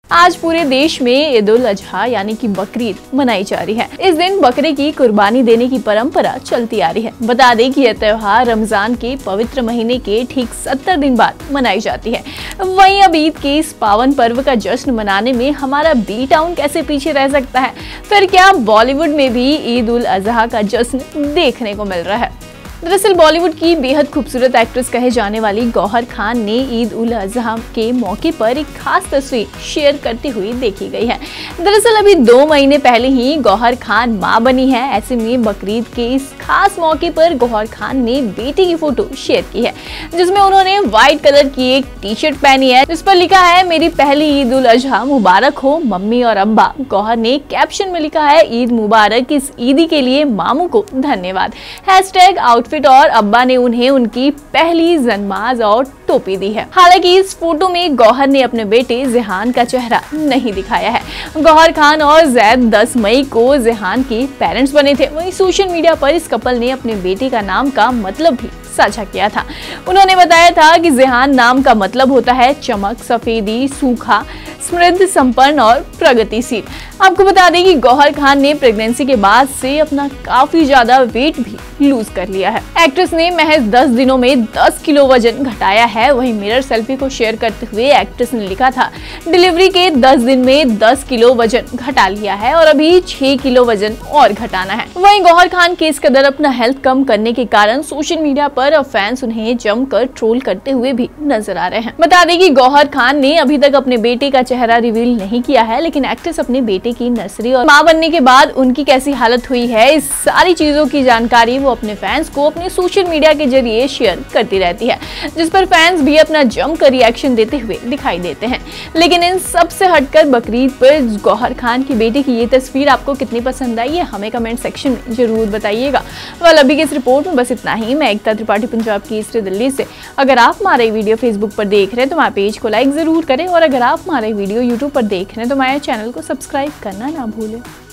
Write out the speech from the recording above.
आज पूरे देश में ईद उल अजहा यानी कि बकरीद मनाई जा रही है। इस दिन बकरे की कुर्बानी देने की परंपरा चलती आ रही है। बता दें कि यह त्योहार रमजान के पवित्र महीने के ठीक 70 दिन बाद मनाई जाती है। वहीं अब ईद के इस पावन पर्व का जश्न मनाने में हमारा बी टाउन कैसे पीछे रह सकता है। फिर क्या बॉलीवुड में भी ईद उल अजहा का जश्न देखने को मिल रहा है। दरअसल बॉलीवुड की बेहद खूबसूरत एक्ट्रेस कहे जाने वाली गौहर खान ने ईद उल अजहा के मौके पर एक खास तस्वीर शेयर करती हुई देखी गई है। दरअसल अभी 2 महीने पहले ही गौहर खान मां बनी है। ऐसे में बकरीद के इस खास मौके पर गौहर खान ने बेटी की फोटो शेयर की है, जिसमें उन्होंने व्हाइट कलर की एक टी-शर्ट पहनी है, जिस पर लिखा है मेरी पहली ईद उल अजहा मुबारक हो मम्मी और अब्बा। गौहर ने कैप्शन में लिखा है ईद मुबारक, इस ईदी के लिए मामू को धन्यवाद। हैशटैग आउटफिट और अब्बा ने उन्हें उनकी पहली जन्माज और टोपी दी है। हालांकि इस फोटो में गौहर ने अपने बेटे ज़ेहान का चेहरा नहीं दिखाया है। गौहर खान और जैद 10 मई को ज़ेहान के पेरेंट्स बने थे। वहीं सोशल मीडिया पर इस कपल ने अपने बेटे का नाम का मतलब भी साझा किया था। उन्होंने बताया था कि ज़ेहान नाम का मतलब होता है चमक, सफेदी, सूखा, समृद्ध, संपन्न और प्रगतिशील। आपको बता दें कि गौहर खान ने प्रेगनेंसी के बाद से अपना काफी ज्यादा वेट भी लूज कर लिया है। एक्ट्रेस ने महज 10 दिनों में 10 किलो वजन घटाया है। वहीं मिरर सेल्फी को शेयर करते हुए एक्ट्रेस ने लिखा था डिलीवरी के 10 दिन में 10 किलो वजन घटा लिया है और अभी 6 किलो वजन और घटाना है। वहीं गौहर खान के इस कदर अपना हेल्थ कम करने के कारण सोशल मीडिया पर अब फैंस उन्हें जमकर ट्रोल करते हुए भी नजर आ रहे हैं। बता दें कि गौहर खान ने अभी तक अपने बेटे का चेहरा रिवील नहीं किया है, लेकिन एक्ट्रेस अपने बेटे की नर्सरी और मां बनने के बाद उनकी कैसी हालत हुई है, इस सारी चीजों की जानकारी वो अपने फैंस को अपने सोशल मीडिया के जरिए शेयर करती रहती है, जिस पर फैंस भी अपना जमकर रिएक्शन देते हुए दिखाई देते हैं। लेकिन इन सब से हटकर बकरीद पर गौहर खान की बेटी की ये तस्वीर आपको कितनी पसंद आई है, हमें कमेंट सेक्शन में जरूर बताइएगा। अभी की इस रिपोर्ट में बस इतना ही। मैं एकता त्रिपाठी, पंजाब की ईस्ट दिल्ली से। अगर आप हमारे वीडियो फेसबुक पर देख रहे हैं तो हमारे पेज को लाइक जरूर करें, और अगर आप हमारे वीडियो यूट्यूब पर देख रहे हैं तो हमारे चैनल को सब्सक्राइब करना ना भूलें।